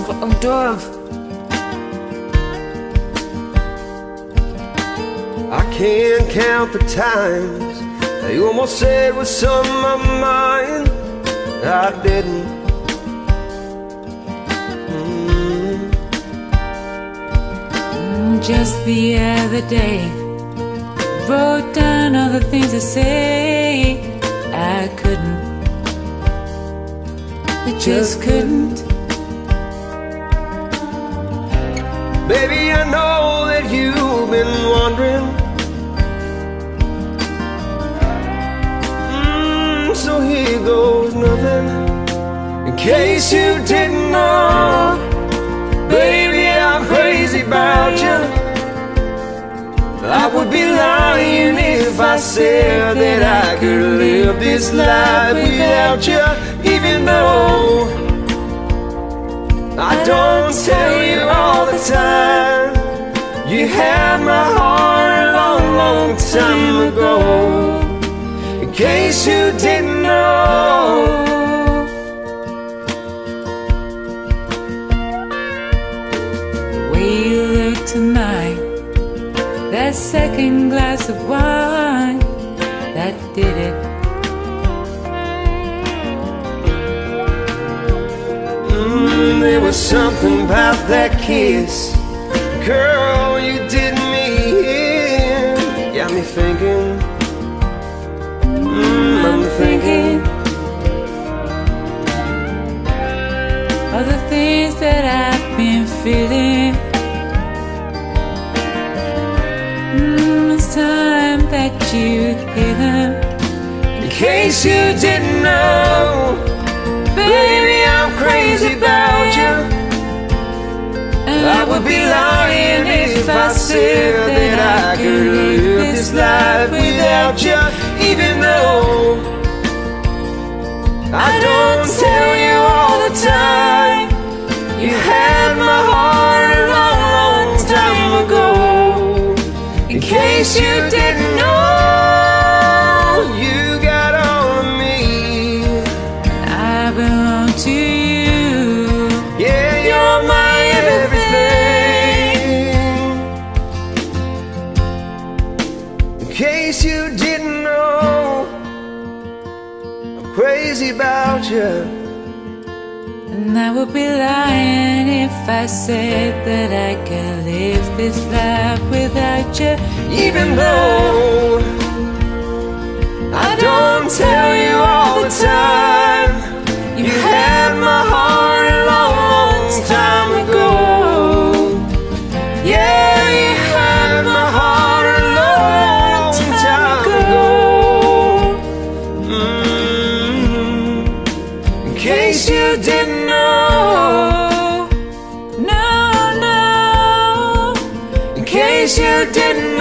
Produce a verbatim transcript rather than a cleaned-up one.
fucking dove. I can't count the times you almost said what's on my mind. I didn't. mm. Just the other day, wrote down all the things to say. I couldn't, I just couldn't. Baby, I know that you've been wondering, mm, so here goes nothing. In case you didn't know, baby, I'm crazy about you. I would be lying if I said that I could live this life without you. Even though I don't tell you all the time, you had my heart a long, long time ago. In case you didn't know. The way you look tonight, that second glass of wine, that did it. Mm, there was something about that kiss, girl, you did me in. Got me thinking, mm, I'm thinking of the things that I've been feeling. Mm, it's time that you hear them. in case you didn't know, baby, I'm crazy about you. I would be lying if I said that I could live this life without you. Even though I don't tell you all the time, you had my heart a long, long time ago. In case you didn't know, you got all of me. I belong to you. Yeah, you're my everything. In case you didn't know, I'm crazy about you. And I would be lying if I said that I could live this life without you. Even though I don't tell you all the time, you had my heart a long, long time ago. Yeah, you had my heart a long time ago. Mm, in case you didn't know, No, no. in case you didn't know.